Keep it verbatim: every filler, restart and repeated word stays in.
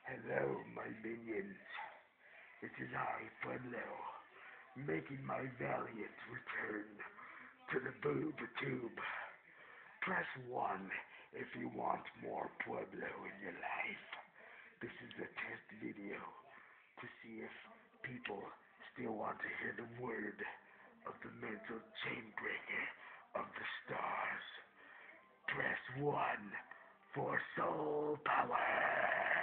Hello, my minions. It is I, Pueblo, making my valiant return to the boob tube. Press one if you want more Pueblo in your life. This is a test video to see if people still want to hear the word of the mental chainbreaker of the stars. Press one for soul power.